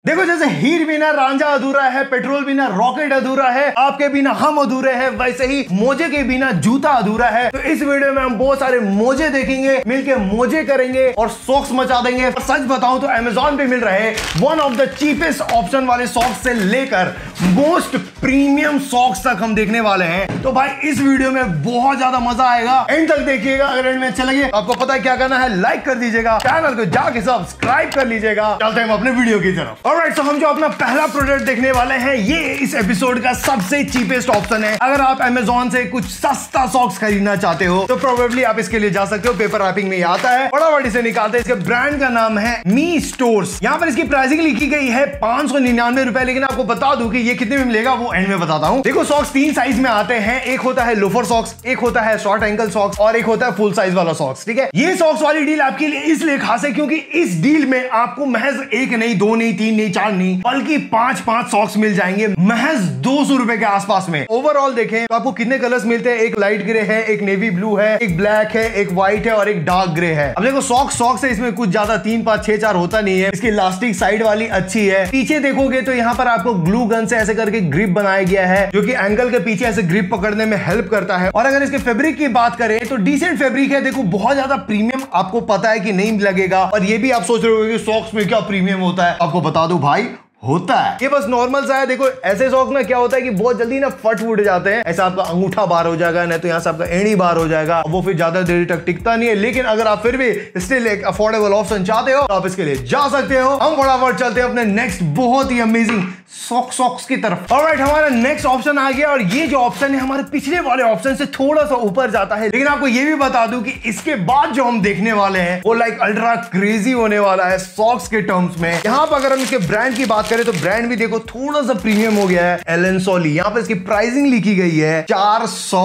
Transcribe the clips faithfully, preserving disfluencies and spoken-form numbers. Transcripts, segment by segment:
देखो जैसे हीर बिना रांझा अधूरा है, पेट्रोल बिना रॉकेट अधूरा है, आपके बिना हम अधूरे हैं, वैसे ही मोजे के बिना जूता अधूरा है। तो इस वीडियो में हम बहुत सारे मोजे देखेंगे, मिलके मोजे करेंगे और सॉक्स मचा देंगे। और सच बताऊं तो अमेजॉन पे मिल रहे one of the cheapest option वाले सॉक्स से लेकर मोस्ट प्रीमियम सॉक्स तक हम देखने वाले हैं। तो भाई इस वीडियो में बहुत ज्यादा मजा आएगा, एंड तक देखिएगा। अगर एंड में अच्छा लगे आपको पता है क्या करना है, लाइक कर दीजिएगा, चैनल को जाके सब्सक्राइब कर लीजिएगा। चलते हैं अपने वीडियो की तरफ। ऑलराइट, तो हम जो अपना पहला प्रोडक्ट देखने वाले हैं ये इस एपिसोड का सबसे चीपेस्ट ऑप्शन है। अगर आप अमेजॉन से कुछ सस्ता सॉक्स खरीदना चाहते हो तो प्रोबेबली आप इसके लिए जा सकते हो। पेपर रैपिंग में आता है, फटाफट इसे निकालते हैं। इसके ब्रांड का नाम है मी स्टोर्स। यहाँ पर इसकी प्राइसिंग लिखी गई है पांच सौ निन्यानवे रुपए, लेकिन आपको बता दूं कि ये कितने में मिलेगा वो एंड में बताता हूँ। देखो सॉक्स तीन साइज में आते हैं, एक होता है लोफर सॉक्स, एक होता है शॉर्ट एंकल सॉक्स और एक होता है फुल साइज वाला सॉक्स। ठीक है, ये सॉक्स वाली डील आपके लिए इसलिए खास है क्योंकि इस डील में आपको महज एक नहीं, दो नहीं, तीन नहीं, चार नहीं, बल्कि पांच पांच सॉक्स मिल जाएंगे महज दो सौ रुपए के आसपास में। ओवरऑल देखें तो आपको कितने कलर्स मिलते हैं, एक लाइट ग्रे है, एक नेवी ब्लू है, एक ब्लैक है, एक व्हाइट है और एक डार्क ग्रे है। अब देखो सॉक्स सॉक्स है, इसमें कुछ ज्यादा तीन पांच छह चार होता नहीं है। इसकी इलास्टिक साइड वाली अच्छी है। पीछे देखोगे तो यहाँ पर आपको ग्लू गन से ऐसे करके ग्रिप बनाया गया है जो कि एंकल के पीछे ऐसे ग्रिप पकड़ने में हेल्प करता है। और अगर इसके फैब्रिक की बात करें तो डिसेंट फैब्रिक है। देखो बहुत ज्यादा प्रीमियम आपको पता है कि नहीं लगेगा, और ये भी आप सोच रहे हो कि सॉक्स में क्या प्रीमियम होता है, आपको बता दो भाई होता है। ये बस नॉर्मल सा है। देखो ऐसे सॉक्स में क्या होता है कि बहुत जल्दी ना फट फूट जाते हैं। ऐसा आपका अंगूठा बार हो जाएगा, नहीं तो यहाँ से आपका एड़ी बार हो जाएगा, वो फिर ज्यादा देर तक टिकता नहीं है। लेकिन अगर आप फिर भी स्टिल एक अफोर्डेबल ऑप्शन चाहते हो तो आप इसके लिए जा सकते हो। हम फटाफट चलते हैं अपने नेक्स्ट बहुत ही अमेजिंग सॉक्स सॉक्स की तरफ। ऑलराइट, हमारा नेक्स्ट ऑप्शन आ गया और ये जो ऑप्शन है हमारे पिछले वाले ऑप्शन से थोड़ा सा ऊपर जाता है। लेकिन आपको ये भी बता दूं कि इसके बाद जो हम देखने वाले हैं वो लाइक अल्ट्रा क्रेजी होने वाला है सॉक्स के टर्म्स में। यहाँ पर अगर हम इसके ब्रांड की बात करें तो ब्रांड भी देखो थोड़ा सा प्रीमियम हो गया है, एलन सोली। यहाँ पर इसकी प्राइसिंग लिखी गई है चार सौ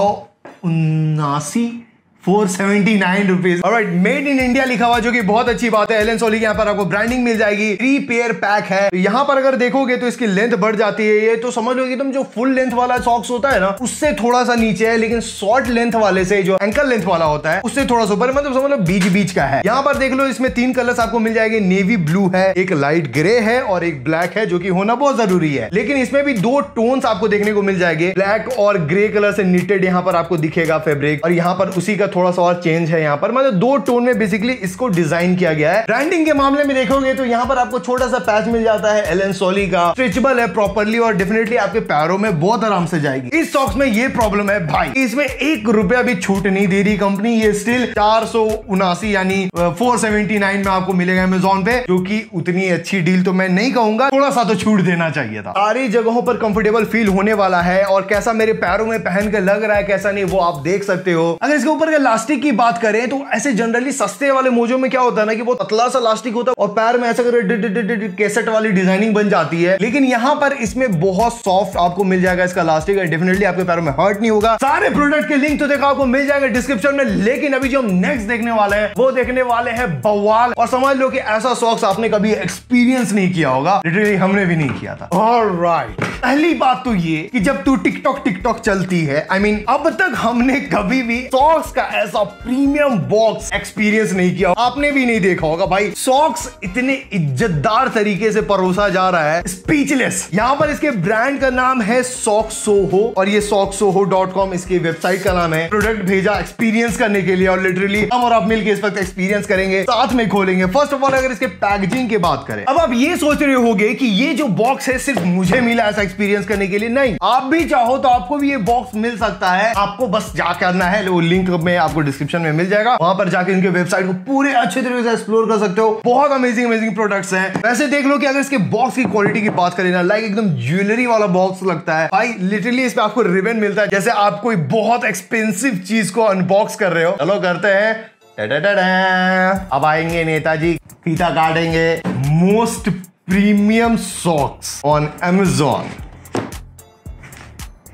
उन्नासी four seventy nine rupees. Alright, made in India लिखा हुआ जो कि बहुत अच्छी बात है। एलन सोली की यहाँ पर आपको ब्रांडिंग मिल जाएगी। थ्री पेयर पैक है। तो यहाँ पर अगर देखोगे तो इसकी लेंथ बढ़ जाती है। ये तो समझ लो एकदम जो फुल लेंथ वाला सॉक्स होता है ना उससे थोड़ा सा नीचे है, लेकिन शॉर्ट लेंथ वाले से जो एंकल लेंथ वाला होता है उससे थोड़ा सा ऊपर, मतलब समझ लो बीच बीच का है। यहाँ पर देख लो इसमें तीन कलर्स आपको मिल जाएंगे, नेवी ब्लू है, एक लाइट ग्रे है और एक ब्लैक है, जो कि होना बहुत जरूरी है। लेकिन इसमें भी दो टोन्स आपको देखने को मिल जाएंगे, ब्लैक और ग्रे कलर से निटेड यहाँ पर आपको दिखेगा फैब्रिक, और यहाँ पर उसी का थोड़ा सा और चेंज है। यहाँ पर मतलब दो टोन में बेसिकली इसको डिजाइन किया गया है। ब्रांडिंग के मामले में देखोगे तो यहाँ पर आपको छोटा सा पैच मिल जाता है एलन सोली का, स्ट्रेचेबल है प्रॉपर्ली और डेफिनेटली आपके पैरों में बहुत आराम से जाएगी। इस सॉक्स में ये प्रॉब्लम है भाई, इसमें एक रुपया भी छूट नहीं दे रही कंपनी। ये स्टिल चार सौ उनासी यानी फोर सेवेंटी नाइन में आपको मिलेगा अमेजॉन पे, जो कि उतनी अच्छी डील तो मैं नहीं कहूंगा, थोड़ा सा तो छूट देना चाहिए था। सारी जगहों पर कंफर्टेबल फील होने वाला है और कैसा मेरे पैरों में पहन के लग रहा है कैसा नहीं वो आप देख सकते हो। अगर इसके ऊपर के इलास्टिक की बात करें तो ऐसे जनरली सस्ते वाले मोजों में क्या होता है ना कि वो पतला सा इलास्टिक होता है और पैर में ऐसा कर कैसेट वाली डिजाइनिंग बन जाती है। लेकिन यहाँ पर इसमें बहुत सॉफ्ट आपको मिल जाएगा इसका इलास्टिक, डेफिनेटली आपके पैरों में हर्ट नहीं होगा। सारे प्रोडक्ट के लिंक तो देखा आपको मिल जाएगा डिस्क्रिप्शन में। लेकिन अभी जो हम नेक्स्ट देखने वाले हैं वो देखने वाले हैं बवाल, और समझ लो कि ऐसा सॉक्स आपने कभी एक्सपीरियंस नहीं किया होगा, लिटरली हमने भी नहीं किया था। ऑलराइट, पहली बात तो ये कि जब तू टिकटॉक टिकटॉक चलती है, आई I मीन mean, अब तक हमने कभी भी सॉक्स का ऐसा प्रीमियम बॉक्स एक्सपीरियंस नहीं किया, आपने भी नहीं देखा होगा भाई। सॉक्स इतने इज्जतदार तरीके से परोसा जा रहा है, स्पीचलेस। यहाँ पर इसके ब्रांड का नाम है सॉक्स सोहो और ये सॉक्स सोहो डॉट कॉम इसकी वेबसाइट का नाम है। प्रोडक्ट भेजा एक्सपीरियंस करने के लिए और लिटरली हम और आप मिलकर इस वक्त एक्सपीरियंस करेंगे, साथ में खोलेंगे। फर्स्ट ऑफ ऑल अगर इसके पैकेजिंग की बात करें, अब आप ये सोच रहे होंगे कि ये जो बॉक्स है सिर्फ मुझे मिला ऐसा एक्सपीरियंस करने के लिए, नहीं, आप भी चाहो तो आपको भी ये बॉक्स मिल सकता है। आपको बस जा करना है, वो लिंक में आपको डिस्क्रिप्शन में मिल जाएगा, वहां पर जाके इनके वेबसाइट को पूरे अच्छे तरीके से एक्सप्लोर कर सकते हो। बहुत अमेजिंग अमेजिंग प्रोडक्ट्स हैं। वैसे देख लो कि अगर इसके बॉक्स की क्वालिटी की बात करें ना, लाइक एकदम ज्वेलरी वाला बॉक्स लगता है भाई। लिटरली इस पे आपको रिबन मिलता है जैसे आप कोई बहुत एक्सपेंसिव चीज को अनबॉक्स कर रहे हो। चलो करते हैं, अब आएंगे नेताजी, फीता काटेंगे। Most premium socks on Amazon,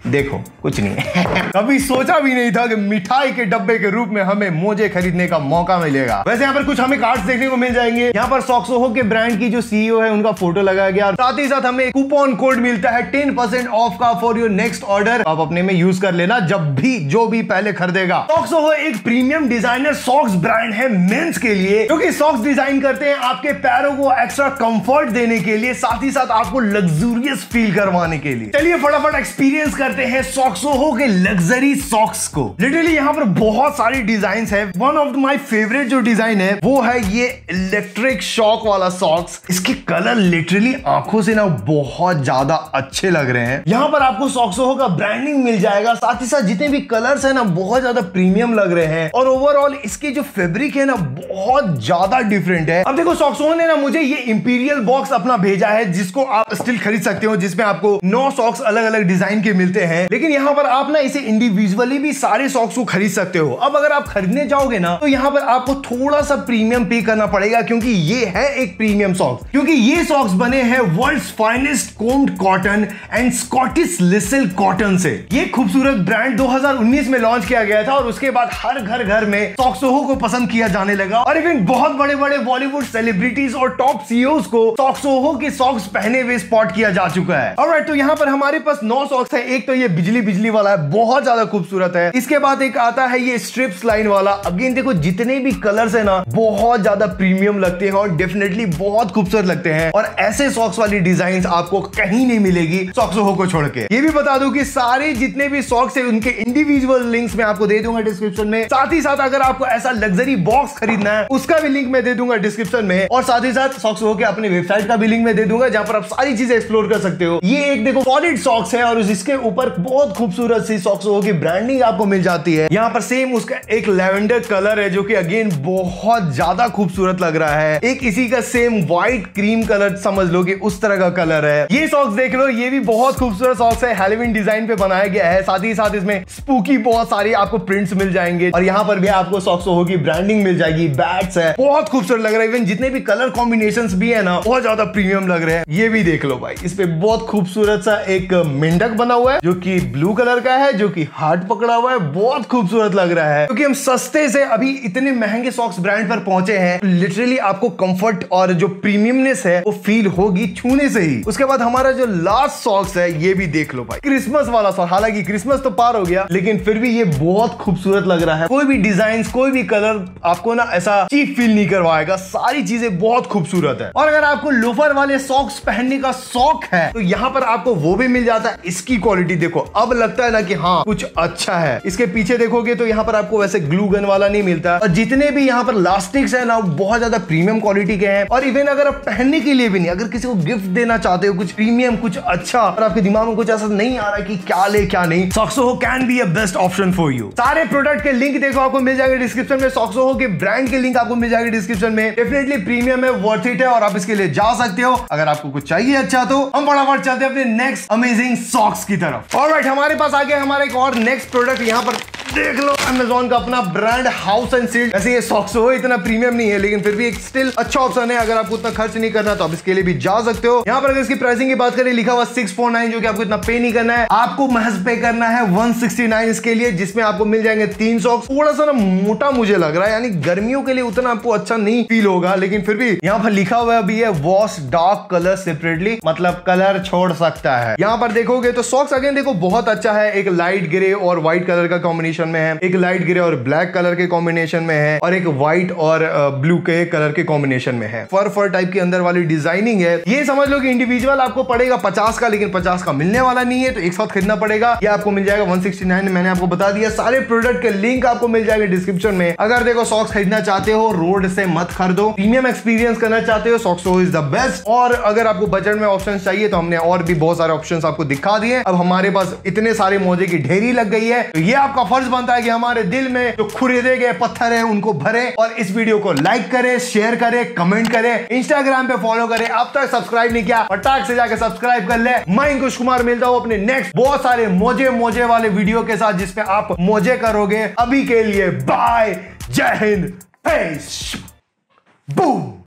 देखो कुछ नहीं है। कभी सोचा भी नहीं था कि मिठाई के डब्बे के रूप में हमें मोजे खरीदने का मौका मिलेगा। वैसे यहाँ पर कुछ हमें कार्ड्स देखने को मिल जाएंगे। यहाँ पर सॉक्सोहो के ब्रांड की जो सीईओ है उनका फोटो लगाया गया, साथ ही साथ हमें कूपन कोड मिलता है टेन परसेंट ऑफ का फॉर योर नेक्स्ट ऑर्डर। आप अपने में यूज कर लेना जब भी जो भी पहले खरीदेगा। सॉक्सोहो एक प्रीमियम डिजाइनर सॉक्स ब्रांड है मेंस के लिए, क्योंकि सॉक्स डिजाइन करते हैं आपके पैरों को एक्स्ट्रा कंफर्ट देने के लिए, साथ ही साथ आपको लग्जूरियस फील करवाने के लिए। चलिए फटाफट एक्सपीरियंस करते हैं सॉक्सोहो के लग्जरी सॉक्स को। लिटरली यहाँ पर बहुत सारी डिजाइन है। वन ऑफ माय फेवरेट जो डिजाइन है वो है ये इलेक्ट्रिक शॉक वाला सॉक्स। इसके कलर लिटरली आंखों से ना बहुत ज्यादा अच्छे लग रहे हैं। यहाँ पर आपको सॉक्सोहो का ब्रांडिंग मिल जाएगा, साथ ही साथ जितने भी कलर्स है ना बहुत ज्यादा प्रीमियम लग रहे हैं, और ओवरऑल इसकी जो फैब्रिक है ना बहुत ज्यादा डिफरेंट है। अब देखो सॉक्सोहो ने ना मुझे ये इंपीरियल बॉक्स अपना भेजा है, जिसको आप स्टिल खरीद सकते हो, जिसमें आपको नौ सॉक्स अलग अलग डिजाइन के मिलते हैं। लेकिन यहाँ पर आप ना इसे इंडिविजुअली भी सारे सॉक्स को खरीद सकते हो। अब अगर आप खरीदने जाओगे ना तो यहाँ पर आपको थोड़ा सा प्रीमियम पे करना पड़ेगा, क्योंकि ये है एक प्रीमियम सॉक्स। क्योंकि ये सॉक्स बने हैं world's finest combed cotton and Scottish lisle cotton से। ये खूबसूरत ब्रांड दो हज़ार उन्नीस में लॉन्च किया गया था, और उसके बाद हर घर घर में सॉक्सोहो को पसंद किया जाने लगा, और इवन बहुत बड़े बड़े बॉलीवुड सेलिब्रिटीज और टॉप सीईओज को सॉक्सोहो के सॉक्स पहने हुए स्पॉट किया जा चुका है। ऑलराइट, तो यहाँ पर हमारे पास नौ सॉक्स है। एक तो ये बिजली बिजली वाला है, बहुत ज्यादा खूबसूरत है। इसके बाद एक आता है ये स्ट्रिप्स लाइन वाला। अगेन देखो जितने भी कलर्स है ना बहुत ज्यादा प्रीमियम लगते हैं और डेफिनेटली बहुत खूबसूरत लगते हैं, और ऐसे सॉक्स वाली डिजाइन आपको कहीं नहीं मिलेगी सॉक्सोहो को छोड़ के। ये भी बता दूं कि सारे जितने भी सॉक्स है उनके इंडिविजुअल लिंक्स में आपको दे दूंगा डिस्क्रिप्शन में। साथ ही साथ अगर आपको ऐसा लग्जरी बॉक्स खरीदना है उसका भी लिंक मैं दे दूंगा डिस्क्रिप्शन में, और साथ ही साथ सॉक्सोहो के अपने वेबसाइट का भी लिंक मैं दे दूंगा, जहां पर आप सारी चीजें एक्सप्लोर कर सकते हो। ये एक देखो सॉलिड सॉक्स है, और इसके ऊपर बहुत खूबसूरत सी सॉक्सोहो की ब्रांडिंग आपको मिल जाती है। यहाँ पर सेम उसका एक लेवेंडर कलर है जो कि अगेन बहुत ज्यादा खूबसूरत लग रहा है। एक इसी का सेम व्हाइट क्रीम कलर समझ लो कि उस तरह का कलर है। ये सॉक्स देख लो, ये भी बहुत खूबसूरत सॉक्स है, हैलोवीन डिजाइन पे बनाया गया है। साथ ही साथ इसमें स्पूकी बहुत सारी आपको प्रिंट्स मिल जाएंगे, और यहाँ पर भी आपको सॉक्सोहो की ब्रांडिंग मिल जाएगी। बैट्स है, बहुत खूबसूरत लग रहा है। इवन जितने भी कलर कॉम्बिनेशंस भी है ना बहुत ज्यादा प्रीमियम लग रहे हैं। ये भी देख लो भाई, इस पे बहुत खूबसूरत सा एक मेंढक बना हुआ है जो कि ब्लू कलर का है, जो कि हार्ट पकड़ा हुआ है, बहुत खूबसूरत लग रहा है। क्योंकि हम सस्ते से अभी इतने महंगे सॉक्स ब्रांड पर पहुंचे हैं, लिटरली आपको कंफर्ट और जो प्रीमियमनेस है वो फील होगी छूने से ही। उसके बाद हमारा जो लास्ट सॉक्स है ये भी देख लो भाई, क्रिसमस वाला सॉक्स। हालांकि क्रिसमस तो पार हो गया, लेकिन फिर भी ये बहुत खूबसूरत लग रहा है। कोई भी डिजाइन, कोई भी कलर आपको ना ऐसा चीप फील नहीं करवाएगा, सारी चीजें बहुत खूबसूरत है। और अगर आपको लोफर वाले सॉक्स पहनने का शौक है तो यहाँ पर आपको वो भी मिल जाता है। इसकी क्वालिटी देखो, अब लगता है ना कि हाँ कुछ अच्छा है। इसके पीछे देखोगे तो यहाँ पर आपको वैसे ग्लू गन वाला नहीं मिलता, और जितने भी यहाँ पर लास्टिक्स है ना बहुत ज्यादा प्रीमियम क्वालिटी के हैं। और इवन अगर आप पहनने के लिए भी नहीं, अगर किसी को गिफ्ट देना चाहते हो कुछ प्रीमियम कुछ अच्छा, और आपके दिमाग में कुछ ऐसा नहीं आ रहा कि क्या ले क्या नहीं, SockSoho can be a best option for you. सारे प्रोडक्ट के लिंक देखो आपको मिल जाएगा डिस्क्रिप्शन में। सॉक्सोहो के ब्रांड के लिंक आपको मिल जाएगा डिस्क्रिप्शन में। डेफिनेटली प्रीमियम है, वर्थ इट है, और आप इसके लिए जा सकते हो। अगर आपको कुछ चाहिए अच्छा तो हम फटाफट चलते हैं अपने नेक्स्ट अमेजिंग सॉक्स की तरफ। ऑलराइट, हमारे पास आ गया हमारा एक और नेक्स्ट प्रोडक्ट। यहाँ पर देख लो अमेज़न का अपना ब्रांड हाउस एंड सिल्क। वैसे ये सॉक्सोहो इतना प्रीमियम नहीं है, लेकिन फिर भी एक स्टिल अच्छा ऑप्शन है। अगर आपको उतना खर्च नहीं करना तो आप इसके लिए भी जा सकते हो। यहाँ पर अगर इसकी प्राइसिंग की बात करें, लिखा हुआ सिक्स फोर नाइन, जो कि आपको इतना पे नहीं करना है, आपको महज पे करना है वन सिक्सटी नाइन इसके लिए, जिसमें आपको मिल जाएंगे तीन सॉक्स। थोड़ा सा ना मोटा मुझे लग रहा है, यानी गर्मियों के लिए उतना आपको अच्छा नहीं फील होगा, लेकिन फिर भी यहाँ पर लिखा हुआ भी है वॉश डार्क कलर सेपरेटली, मतलब कलर छोड़ सकता है। यहाँ पर देखोगे तो सॉक्स अगेन देखो बहुत अच्छा है। एक लाइट ग्रे और व्हाइट कलर का कॉम्बिनेशन में है, एक लाइट ग्रे और ब्लैक कलर के कॉम्बिनेशन में है, और एक व्हाइट और ब्लू के कलर के कॉम्बिनेशन में है। फर फर टाइप के अंदर वाली डिजाइनिंग है। ये समझ लो कि इंडिविजुअल आपको पड़ेगा पचास का, लेकिन पचास का मिलने वाला नहीं है, तो एक साथ खरीदना पड़ेगा। ये आपको मिल जाएगा वन सिक्सटी नाइन। मैंने आपको बता दिया, सारे प्रोडक्ट के लिंक आपको मिल जाएगा डिस्क्रिप्शन में। अगर देखो सॉक्स खरीदना चाहते हो रोड से मत खरीदो, प्रीमियम एक्सपीरियंस करना चाहते हो सॉक्सोहो इज द बेस्ट। और अगर आपको बजट में ऑप्शन चाहिए तो हमने और भी बहुत सारे ऑप्शंस आपको दिखा दिए। अब हमारे पास इतने सारे मोजे की ढेरी लग गई है, तो ये आपका फर्ज बनता है कि हमारे दिल में जो खुरेदे गए पत्थर है उनको भरे, और इस वीडियो को लाइक करें, शेयर करें, कमेंट करें, इंस्टाग्राम पे फॉलो करें। अब तक सब्सक्राइब नहीं किया, फटाक से जाकर सब्सक्राइब कर ले। मैं अंकुश कुमार मिलता हूं अपने नेक्स्ट बहुत सारे मोजे मोजे वाले वीडियो के साथ, जिसमें आप मोजे करोगे। अभी के लिए बाय, जय हिंद, पेस, बूम।